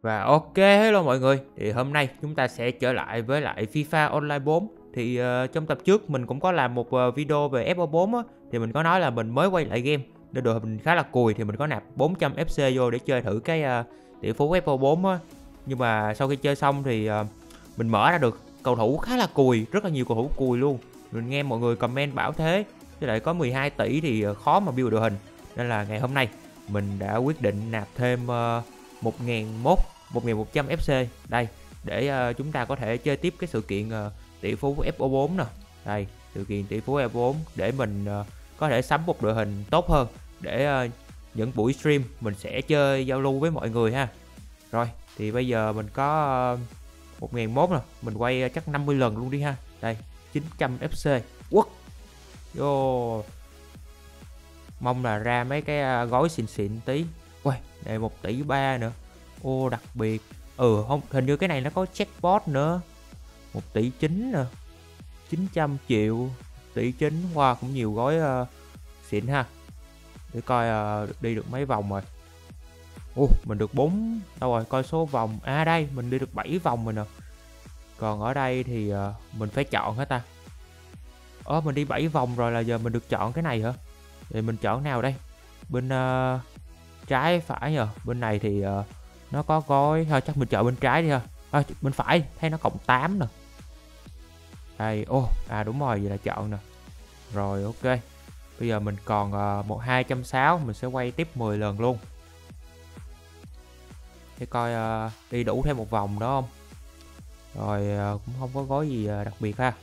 Và ok, hello mọi người. Thì hôm nay chúng ta sẽ trở lại với lại FIFA Online 4. Thì trong tập trước mình cũng có làm một video về FO4 á. Thì mình có nói là mình mới quay lại game nên đội hình khá là cùi. Thì mình có nạp 400 FC vô để chơi thử cái tỷ phú FO4 á. Nhưng mà sau khi chơi xong thì mình mở ra được cầu thủ khá là cùi, rất là nhiều cầu thủ cùi luôn. Mình nghe mọi người comment bảo thế. Với lại có 12 tỷ thì khó mà build đội hình. Nên là ngày hôm nay mình đã quyết định nạp thêm 1100 FC đây để chúng ta có thể chơi tiếp cái sự kiện tỷ phú FO4 nè. Đây, sự kiện tỷ phú FO4 để mình có thể sắm một đội hình tốt hơn để những buổi stream mình sẽ chơi giao lưu với mọi người ha. Rồi, thì bây giờ mình có 1001 nè, mình quay chắc 50 lần luôn đi ha. Đây, 900 FC. Quất. Vô. Mong là ra mấy cái gói xịn xịn tí. Uầy, đây 1 tỷ 3 nữa. Ô, đặc biệt. Không, hình như cái này nó có jackpot nữa. 1 tỷ 9 nè. 900 triệu. Tỷ 9. Wow, cũng nhiều gói xịn ha. Để coi đi được mấy vòng rồi. Mình được 4. Đâu rồi, coi số vòng. À đây, mình đi được 7 vòng rồi nè. Còn ở đây thì mình phải chọn hả ta? Mình đi 7 vòng rồi, là giờ mình được chọn cái này hả? Thì mình chọn nào đây? Bên trái phải nhờ. Bên này thì nó có gói. Thôi chắc mình chọn bên trái đi ha. Bên phải thấy nó cộng 8 nè. Đây, đúng rồi, vậy là chọn nè. Rồi ok. Bây giờ mình còn 260, mình sẽ quay tiếp 10 lần luôn. Để coi đi đủ thêm một vòng đó không. Rồi cũng không có gói gì đặc biệt ha.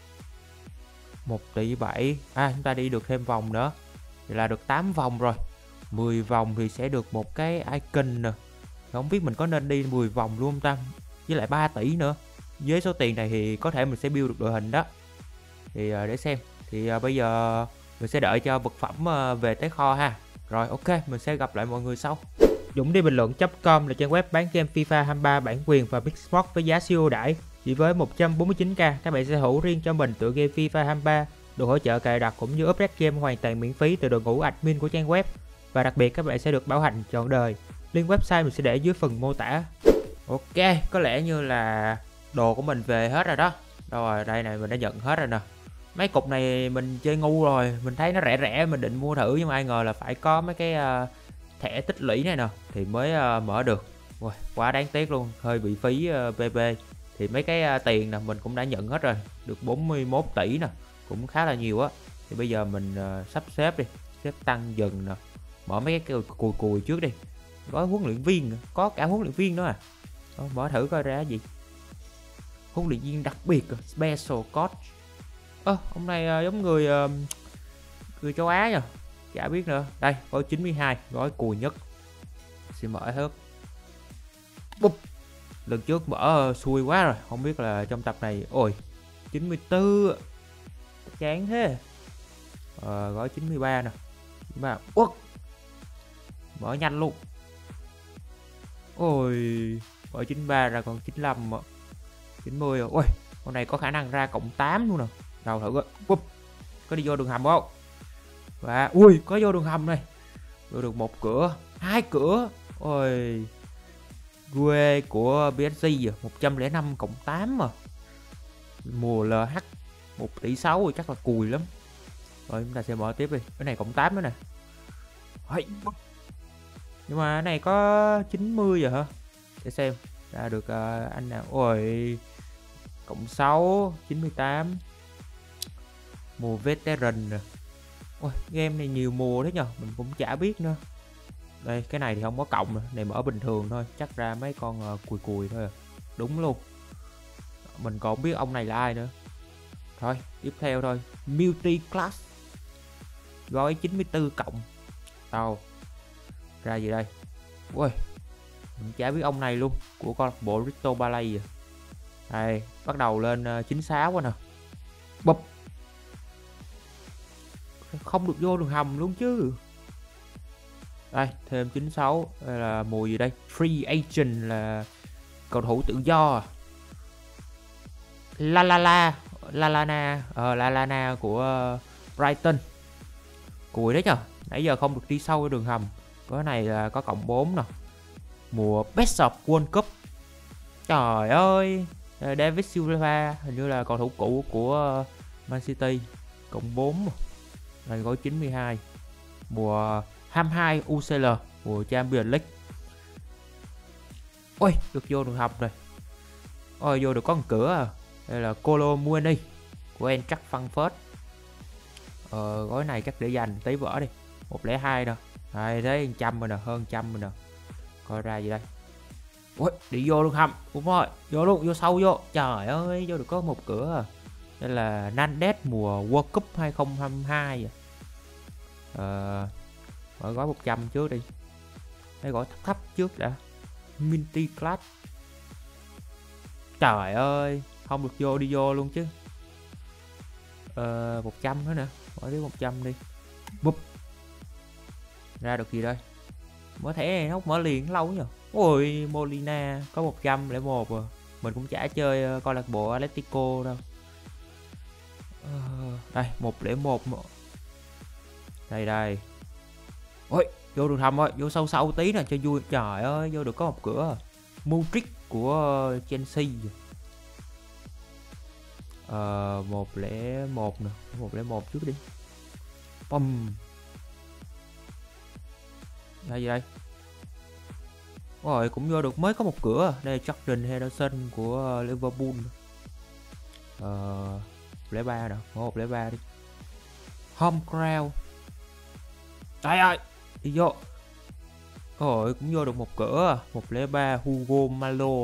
1 tỷ 7. Chúng ta đi được thêm vòng nữa. Vậy là được 8 vòng rồi. 10 vòng thì sẽ được một cái icon nè. Không biết mình có nên đi 10 vòng luôn không ta? Với lại 3 tỷ nữa. Với số tiền này thì có thể mình sẽ build được đội hình đó. Thì để xem. Thì bây giờ mình sẽ đợi cho vật phẩm về tới kho ha. Rồi ok, mình sẽ gặp lại mọi người sau. Dũng đi bình luận.com là trang web bán game FIFA 23 bản quyền và Big Sport với giá siêu ưu đãi. Chỉ với 149k, các bạn sẽ sở hữu riêng cho mình tựa game FIFA 23, được hỗ trợ cài đặt cũng như update game hoàn toàn miễn phí từ đội ngũ admin của trang web. Và đặc biệt các bạn sẽ được bảo hành trọn đời. Link website mình sẽ để dưới phần mô tả. Ok, có lẽ như là đồ của mình về hết rồi đó. Đâu rồi, đây này, mình đã nhận hết rồi nè. Mấy cục này mình chơi ngu rồi, mình thấy nó rẻ rẻ mình định mua thử, nhưng mà ai ngờ là phải có mấy cái thẻ tích lũy này nè thì mới mở được. Quá đáng tiếc luôn, hơi bị phí PP. Thì mấy cái tiền nè mình cũng đã nhận hết rồi, được 41 tỷ nè, cũng khá là nhiều á. Thì bây giờ mình sắp xếp đi, xếp tăng dần nè, mở mấy cái cùi cùi trước đi. Gói huấn luyện viên, có cả huấn luyện viên nữa à. Mở thử coi ra gì. Huấn luyện viên đặc biệt, special coach. Ông này giống người châu Á nhờ, chả biết nữa. Đây, gói 92, gói cùi nhất. Sẽ mở hết. Bụp. Lần trước mở xui quá rồi, không biết là trong tập này. 94, chán thế. Gói 93 nè. 93. Mở nhanh luôn. Mở 93 ra còn 95 mà. 90 rồi. Con này có khả năng ra cộng 8 luôn nè. Đâu thử coi. Có đi vô đường hầm không? Và có vô đường hầm này. Vô được 1 cửa, 2 cửa. Gue của PSG 105 cộng 8 mà. Mùa LH 1 tỷ 6 rồi, chắc là cùi lắm. Rồi chúng ta sẽ mở tiếp đi. Cái này cộng 8 nữa nè. Nhưng mà cái này có 90 rồi hả? Để xem ra được anh nào. Cộng 6, 98. Mùa veteran nè. Game này nhiều mùa thế nhờ, mình cũng chả biết nữa. Đây, cái này thì không có cộng nè, này mở bình thường thôi, chắc ra mấy con cùi cùi thôi à. Đúng luôn. Mình còn không biết ông này là ai nữa. Thôi, tiếp theo thôi. Multi class. Gói 94 cộng. Đâu? Ra gì đây? Mình chả biết ông này luôn, của câu lạc bộ Crystal Palace. Đây, bắt đầu lên 96 quá nè. Bụp. Không được vô đường hầm luôn chứ. Đây, thêm 96. Đây là mùa gì đây? Free agent là cầu thủ tự do. Lalana của Brighton. Cùi đấy nhờ. Nãy giờ không được đi sâu cái đường hầm. Cái này là có cộng 4 nè. mùa Best of World Cup. Trời ơi, David Silva hình như là cầu thủ cũ của Man City, cộng 4 này, gói 92. Mùa 22 UCL, mùa Champions League. Ôi, được vô được học rồi. Ôi, vô được có một cửa à. Đây là Kolo Muani của Eintracht Frankfurt. Gói này chắc để dành tí vỡ đi. 102 nè. Đây, thấy 100 rồi nè, hơn 100 rồi nè. Coi ra gì đây. Ôi, đi vô luôn hầm. Đúng rồi, vô luôn, vô sâu vô. Trời ơi, vô được có một cửa à. Đây là Nandes mùa World Cup 2022. Mở gói 100 trước đi. Đây gói thấp trước đã. Minty Class. Trời ơi, không được vô đi vô luôn chứ. 100 nữa nè, mở tiếp 100 đi. Bụp. Ra được gì đây? Mở thẻ này nó mở liền lâu nhờ. Ôi, Molina có 101 rồi. Mình cũng chả chơi câu lạc bộ Atletico đâu. Đây, 101. Đây đây. Ôi, vô được thầm rồi, vô sâu sâu tí nè cho vui. Trời ơi, vô được có một cửa. Modric của Chelsea. 101 nè, 101 trước đi. Pum. Đây gì đây? Rồi cũng vô được mới có một cửa. Đây là Jordan Henderson của Liverpool. 103 nè, 103 đi. Home Ground. Trời ơi, đi vô. Rồi cũng vô được một cửa. 103 Hugo Malo.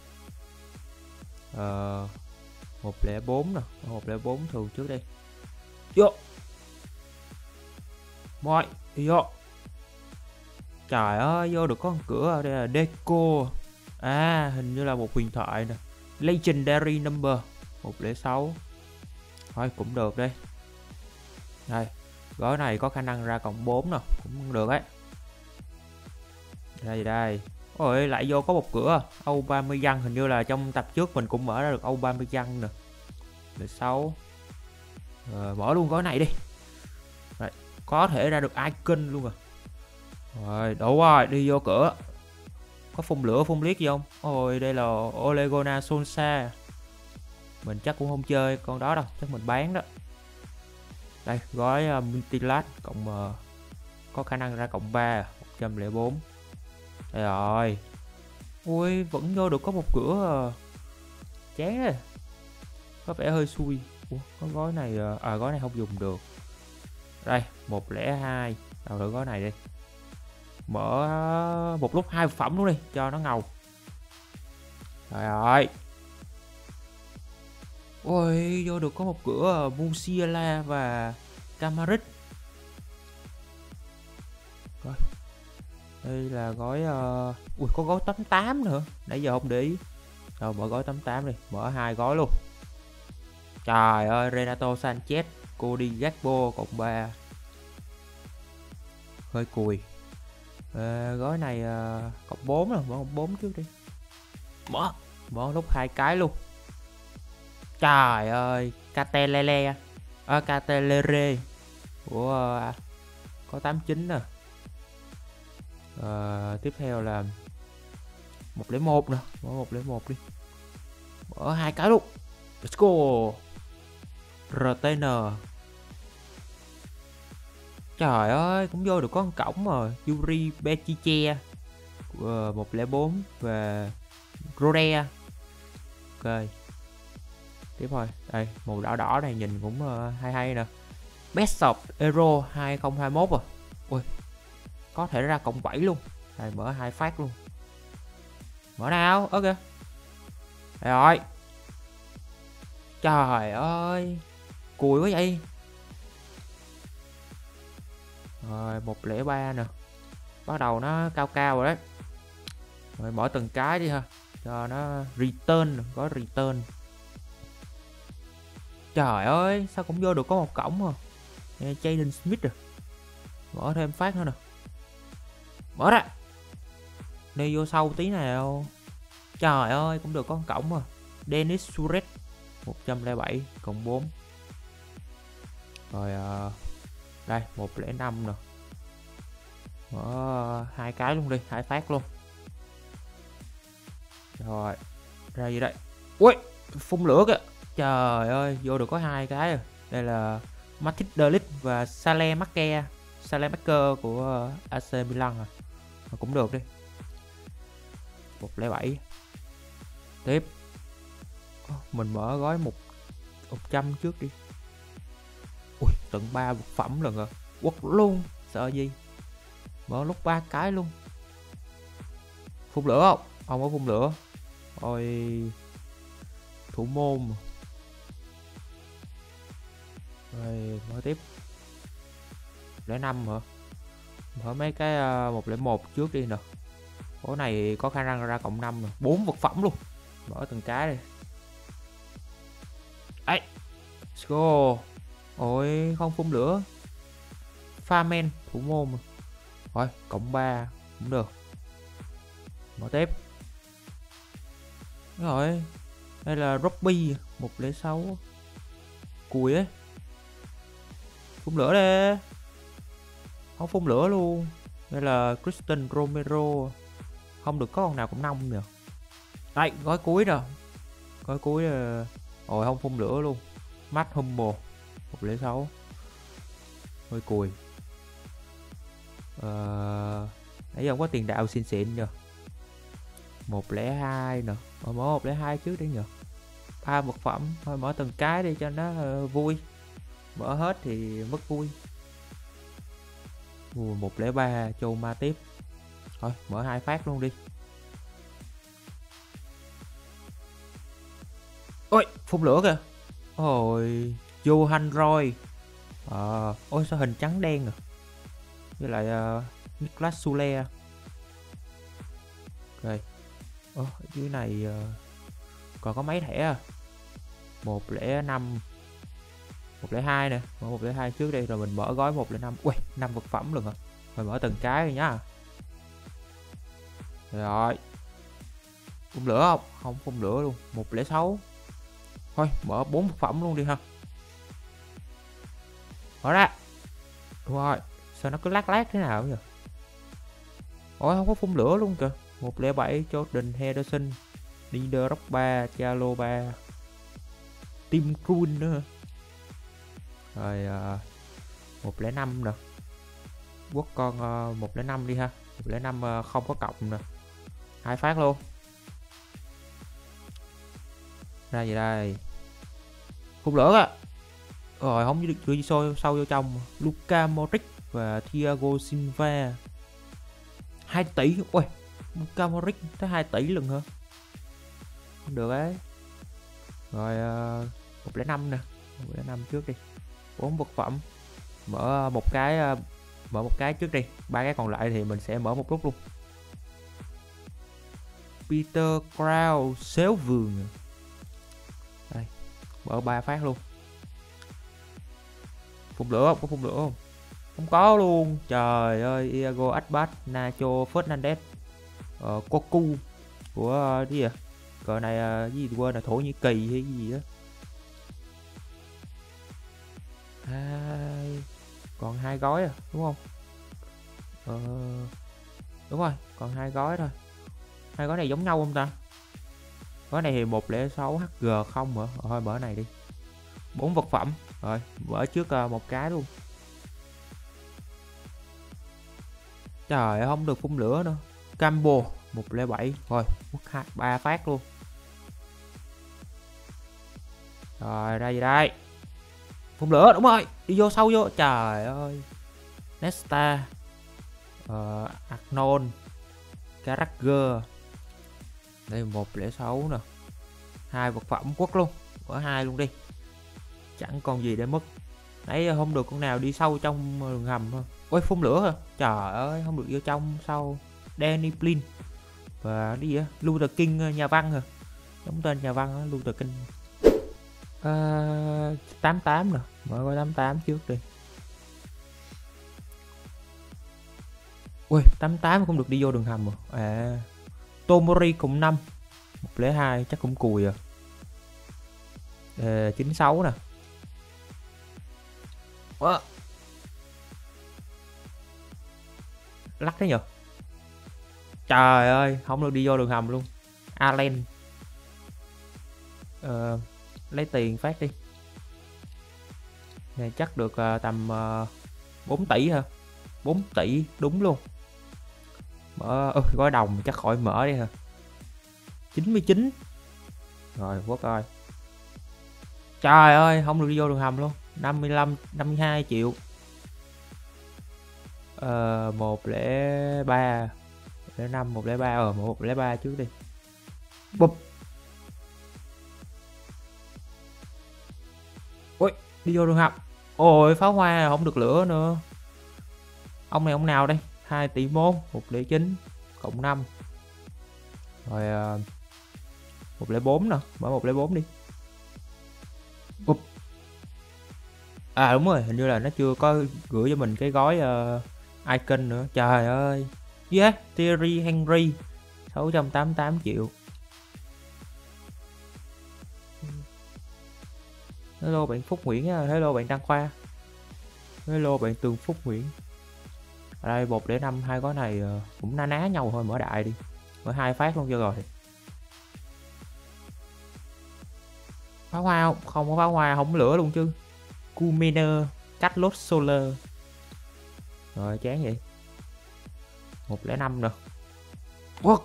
104 nè, 104 thường trước đây. Vô. Mọi, đi vô. Trời ơi, vô được có một cửa. Đây là Deco. À, hình như là một huyền thoại nè. Legendary number 106. Thôi cũng được đây. Đây, gói này có khả năng ra cộng 4 nè, cũng được ấy. Đây đây. Ôi, lại vô có một cửa. Aubameyang, hình như là trong tập trước mình cũng mở ra được Aubameyang nè. 16. Mở luôn gói này đi. Đấy, có thể ra được icon luôn rồi. Rồi, đủ rồi, đi vô cửa. Có phun lửa phun liếc gì không? Ôi, đây là Ole Gunnar Solskjaer. Mình chắc cũng không chơi con đó đâu, chắc mình bán đó. Đây, gói Multilat cộng có khả năng ra cộng 3, 104. Đây rồi. Ui, vẫn vô được có một cửa. Chán rồi. Có vẻ hơi xui. Ủa, có gói này gói này không dùng được. Đây, 102. Đầu thử gói này đi. Mở một lúc 2 phẩm luôn đi cho nó ngầu. Rồi rồi. Ôi, vô được có một cửa Musiala và Camaric. Rồi. Đây là gói ui, có gói 88 nữa. Nãy giờ không để ý. Rồi mở gói 88 đi, mở 2 gói luôn. Trời ơi, Renato Sanchez, Cody Gakpo cộng 3. Hơi cùi. Gói này cộng 4 rồi, mở cộng 4 trước đi. Mở lúc 2 cái luôn. Trời ơi, Catelele. Catelere của có 89 nè. Tiếp theo là 101 nè, mở 101 đi. Mở 2 cái luôn. Let's go. RTN. Trời ơi, cũng vô được con cổng rồi. Yuri Bechiche 104 và Rode. Ok. Tiếp thôi. Đây, màu đỏ đỏ này nhìn cũng hay hay nè. Best of Euro 2021 rồi. Ui, có thể ra cộng 7 luôn. Đây, mở 2 phát luôn. Mở nào? Ok. Đây rồi. Trời ơi, cùi quá vậy. Rồi 103 nè. Bắt đầu nó cao cao rồi đấy. Rồi mở từng cái đi ha, cho nó return, có return. Trời ơi, sao cũng vô được có một cổng mà. Jaden Smith rồi. Mở thêm phát nữa nè. Mở ra. Đi vô sâu tí nào. Trời ơi, cũng được có một cổng mà. Dennis Suarez 107 cộng 4. Rồi đây 105 nè. Mở 2 cái luôn đi, 2 phát luôn. Rồi, ra gì đây? Ui, phun lửa kìa. Trời ơi, vô được có 2 cái rồi. Đây là Matic De Ligt và Salemaker của AC Milan à. Mà cũng được đi. 107. Tiếp. Mình mở gói 100 trước đi. Ui, tận 3 vật phẩm lần rồi. Quất luôn, sợ gì. Mở lúc 3 cái luôn. Phun lửa không? Không có phun lửa. Ôi, thủ môn. Rồi mở tiếp. 05 hả? Mở mấy cái 101 trước đi nè. Cái này có khả năng ra cộng 5 nè. 4 vật phẩm luôn. Mở từng cái đi. Ấy, let's go. Ôi, không phun lửa. Farmen, thủ môn mà. Rồi, cộng 3 cũng được. Mở tiếp. Rồi, đây là Robbie 106. Cùi ấy. Phun lửa đi. Không phun lửa luôn. Đây là Christian Romero. Không được có con nào cũng nông nhờ. Đây, gói cuối rồi. Gói cuối rồi. Ôi, không phun lửa luôn. Matt Hummel 106. Hơi cùi. Nãy giờ không có tiền đạo xịn xịn nhờ. 102 nè. Mở 102 trước đi nhờ. 3 vật phẩm. Thôi mở từng cái đi cho nó vui. Mở hết thì mất vui. 103 châu ma tiếp. Thôi mở 2 phát luôn đi. Ôi, phun lửa kìa. Ôi, Johan Roy. Ôi sao hình trắng đen à. Với lại Niklas Sule. Ok. Ở dưới này còn có mấy thẻ à. 105, 102 nè. Mở 102 trước đây rồi mình mở gói 105. Ui, 5 vật phẩm luôn hả. Rồi mở từng cái rồi nhá. Rồi. Phun lửa không? Không phun lửa luôn. 106. Thôi mở 4 vật phẩm luôn đi ha. Mở ra. Đúng rồi. Sao nó cứ lát lát thế nào vậy? Ôi không có phun lửa luôn kìa. 107 Jordan Henderson, Didier Drogba, Chalobah, Tim Krul nữa. Rồi 105 nè. Quất con 105 đi ha. 105 không có cộng nè. 2 phát luôn. Ra gì đây? Phun lửa á. Rồi không được đưa sâu vô trong. Luka Modric và Thiago Silva. 2 tỷ. Ui, Luka Modric tới 2 tỷ lần hả? Không được ấy. Rồi 105 nè. 105 trước đi. 4 vật phẩm. Mở một cái trước đi. 3 cái còn lại thì mình sẽ mở một lúc luôn. Peter Crouch xéo vườn. Đây. Mở 3 phát luôn. Phun lửa không? Có phun lửa không? Không có luôn. Trời ơi, Iago Aspas, Nacho Fernandez, Cocu của gì vậy? Cờ này gì quên là Thổ Nhĩ Kỳ hay gì đó. Còn 2 gói à, đúng không? Đúng rồi, còn 2 gói thôi. 2 gói này giống nhau không ta? Gói này thì 106 HG không hả? Thôi mở này đi. 4 vật phẩm. Rồi, mở trước một cái luôn. Trời ơi, không được phun lửa nữa. Cambo 107. Rồi, mất 3 phát luôn. Rồi, ra gì đây? Phun lửa, đúng rồi. Đi vô sâu vô. Trời ơi. Nesta, Arnold, Carragher. Đây 106 nè. 2 vật phẩm quất luôn. Mở 2 luôn đi. Chẳng còn gì để mất. Nãy không được con nào đi sâu trong đường hầm thôi. Ôi phun lửa hả? Trời ơi, không được vô trong sau. Danny Blin và cái gì á, Luther King nhà văn hả? Giống tên nhà văn á, Luther King. 88 nè. Mở coi 88 trước đi. Ui, 88 không được đi vô đường hầm rồi. Tomori cùng 5. 102 chắc cũng cùi à. 96 nè. Lắc thế nhờ. Trời ơi, không được đi vô đường hầm luôn. Allen. Lấy tiền phát đi. Này chắc được tầm 4 tỷ hả? 4 tỷ đúng luôn. Mở gói đồng chắc khỏi mở đi hả? 99. Rồi quốc ơi. Trời ơi, không được vô đường hầm luôn. 55 52 triệu. 103 105 103 103 trước đi. Bụp. Ôi, đi vô đường hầm. Ôi, pháo hoa không được lửa nữa. Ông này ông nào đây? 2 tỷ 109 cộng 5. Rồi 104 nè, mở 104 đi. Bụp. À đúng rồi, hình như là nó chưa có gửi cho mình cái gói icon nữa. Trời ơi. Yeah, Thierry Henry 688 triệu. Hello bạn Phúc Nguyễn, hello bạn Đăng Khoa, hello bạn Tường Phúc Nguyễn. Ở đây 105 hai gói này cũng na ná nhau thôi, mở đại đi. Mở 2 phát luôn cho rồi. Pháo hoa không? Không có pháo hoa, không lửa luôn chứ. Cuminer, cách lốt solar. Rồi chán vậy. 105 nè. What?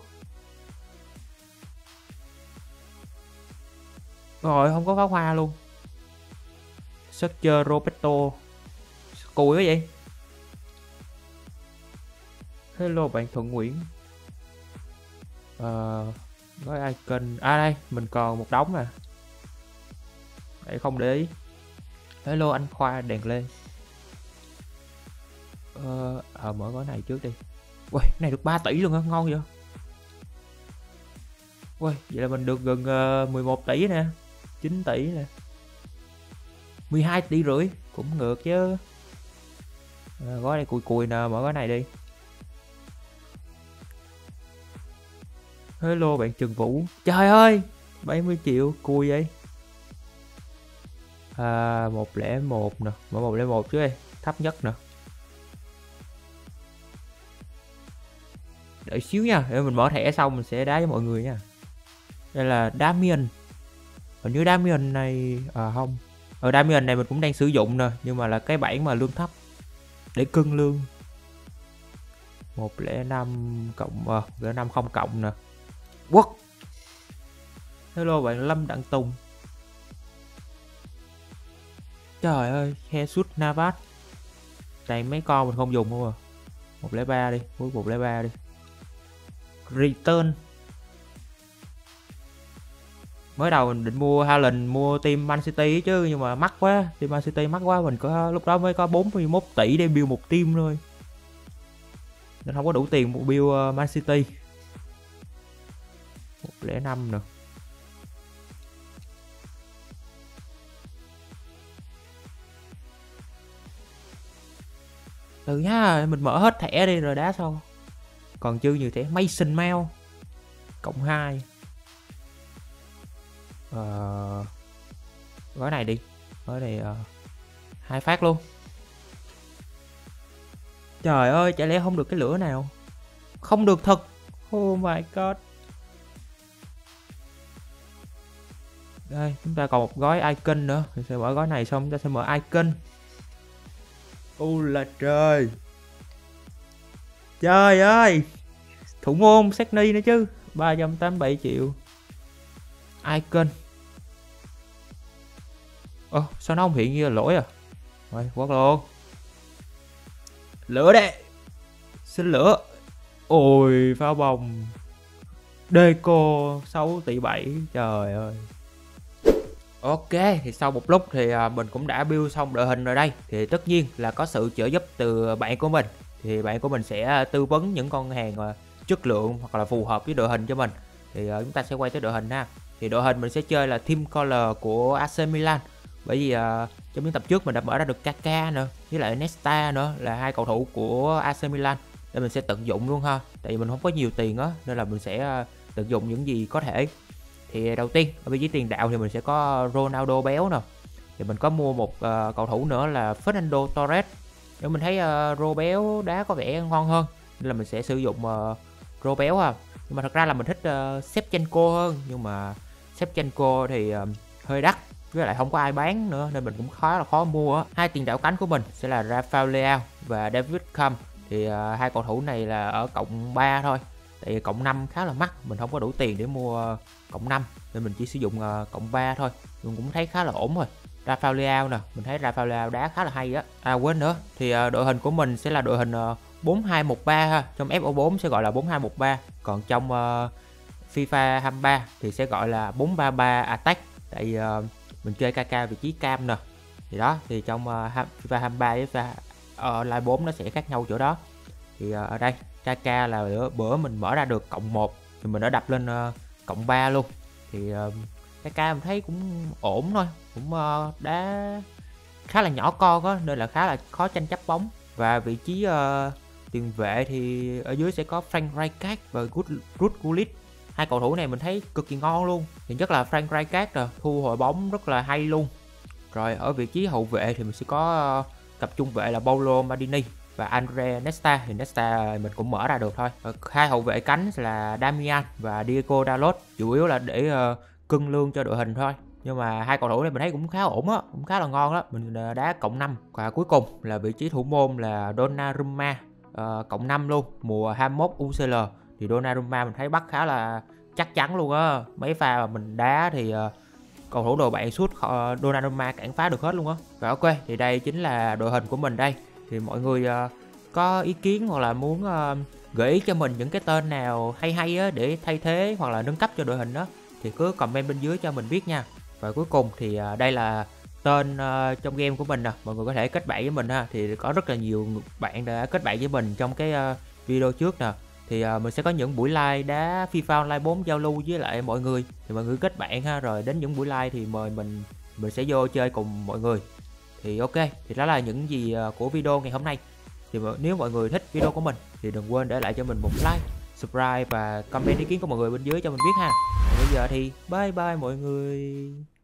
Rồi không có pháo hoa luôn. Sergio Roberto. Cùi quá vậy. Hello bạn Thuận Nguyễn. Gói icon. À đây, mình còn một đống nè. Để không để ý. Hello anh Khoa đèn lên. Mở gói này trước đi. Ui, này được 3 tỷ luôn á, ngon vậy. Ui, vậy là mình được gần 11 tỷ nè. 9 tỷ nè. 12 tỷ rưỡi, cũng ngược chứ. Gói này cùi nè, mở gói này đi. Hello bạn Trần Vũ. Trời ơi, 70 triệu, cùi vậy. 101 nè, mở 101 chứ đi, thấp nhất nè. Đợi xíu nha, để mình mở thẻ xong mình sẽ đá cho mọi người nha. Đây là Damian. Hình như Damian này không. Damian này mình cũng đang sử dụng nè, nhưng mà là cái bản mà lương thấp để cân lương. 105 cộng 105 không cộng nè. Quốc. Hello bạn Lâm Đặng Tùng. Trời ơi, Jesus Navas. Toàn mấy con mình không dùng không à. 103 đi, cuối 103 đi. Return. Mới đầu mình định mua Haaland, mua team Man City chứ, nhưng mà mắc quá, team Man City mắc quá, mình có lúc đó mới có 41 tỷ để build một team thôi. Nên không có đủ tiền mua build Man City. 105 nè. Từ nhá, mình mở hết thẻ đi rồi đá sau. Còn chưa nhiều thẻ. Mason Mount cộng 2. Gói này đi. Gói này 2 phát luôn. Trời ơi, chả lẽ không được cái lửa nào? Không được thật. Oh my god. Đây, chúng ta còn một gói icon nữa. Mình sẽ mở gói này xong chúng ta sẽ mở icon. Là trời. Trời ơi. Thủ môn Sydney nữa chứ. 387 triệu. Icon. Sao nó không hiện như là lỗi à? Rồi, quất luôn. Lửa đây. Xin lửa. Ôi, pháo bông. Deco 6 tỷ 7. Trời ơi. Ok, thì sau một lúc thì mình cũng đã build xong đội hình rồi đây. Thì tất nhiên là có sự trợ giúp từ bạn của mình. Thì bạn của mình sẽ tư vấn những con hàng chất lượng hoặc là phù hợp với đội hình cho mình. Thì chúng ta sẽ quay tới đội hình ha. Thì đội hình mình sẽ chơi là Team Color của AC Milan. Bởi vì trong những tập trước mình đã mở ra được Kaká nữa, với lại Nesta nữa, là 2 cầu thủ của AC Milan. Để mình sẽ tận dụng luôn ha. Tại vì mình không có nhiều tiền á, nên là mình sẽ tận dụng những gì có thể. Thì đầu tiên ở vị trí tiền đạo thì mình sẽ có Ronaldo béo nè. Thì mình có mua một cầu thủ nữa là Fernando Torres. Nếu mình thấy Ro béo đá có vẻ ngon hơn, nên là mình sẽ sử dụng Ro béo ha. Nhưng mà thật ra là mình thích Shevchenko hơn, nhưng mà Shevchenko thì hơi đắt, với lại không có ai bán nữa nên mình cũng là khó mua á. Hai tiền đạo cánh của mình sẽ là Rafael Leao và David Beckham. Thì hai cầu thủ này là ở cộng 3 thôi, tại vì cộng 5 khá là mắc, mình không có đủ tiền để mua cộng 5 nên mình chỉ sử dụng cộng 3 thôi, mình cũng thấy khá là ổn rồi. Rafael Leao nè, mình thấy Rafael Leao đá khá là hay á. À quên nữa, thì đội hình của mình sẽ là đội hình 4-2-1-3 ha. Trong FO4 sẽ gọi là 4-2-1-3, còn trong FIFA 23 thì sẽ gọi là 4-3-3 attack, tại vì mình chơi KK vị trí cam nè. Thì đó, thì trong FIFA 23 với FIFA Online 4 nó sẽ khác nhau chỗ đó. Thì ở đây KK là bữa mình mở ra được cộng 1 thì mình đã đập lên cộng 3 luôn. Thì KK mình thấy cũng ổn thôi, cũng đá khá là nhỏ con á, nên là khá là khó tranh chấp bóng. Và vị trí tiền vệ thì ở dưới sẽ có Frank Rijkaard và Ruud Gullit. Hai cầu thủ này mình thấy cực kỳ ngon luôn. Thì nhất là Frank Rijkaard thu hồi bóng rất là hay luôn. Rồi ở vị trí hậu vệ thì mình sẽ có cặp trung vệ là Paulo Maldini và Andre Nesta. Thì Nesta mình cũng mở ra được thôi. Hai hậu vệ cánh là Damian và Diego Dalot, chủ yếu là để cân lương cho đội hình thôi. Nhưng mà hai cầu thủ này mình thấy cũng khá ổn á, cũng khá là ngon đó. Mình đá cộng 5. Và cuối cùng là vị trí thủ môn là Donnarumma, cộng 5 luôn, mùa 21 UCL. Thì Donnarumma mình thấy bắt khá là chắc chắn luôn á. Mấy pha mà mình đá thì cầu thủ đồ bạn sút Donnarumma cản phá được hết luôn á. Và ok, thì đây chính là đội hình của mình đây. Thì mọi người có ý kiến hoặc là muốn gợi ý cho mình những cái tên nào hay hay á để thay thế hoặc là nâng cấp cho đội hình đó, thì cứ comment bên dưới cho mình biết nha. Và cuối cùng thì đây là tên trong game của mình nè, mọi người có thể kết bạn với mình ha. Thì có rất là nhiều bạn đã kết bạn với mình trong cái video trước nè. Thì mình sẽ có những buổi live đá FIFA Online 4 giao lưu với lại mọi người. Thì mọi người kết bạn ha, rồi đến những buổi live thì mời mình sẽ vô chơi cùng mọi người. Thì ok, thì đó là những gì của video ngày hôm nay. Thì nếu mọi người thích video của mình thì đừng quên để lại cho mình một like, subscribe và comment ý kiến của mọi người bên dưới cho mình biết ha. Bây giờ thì bye bye mọi người.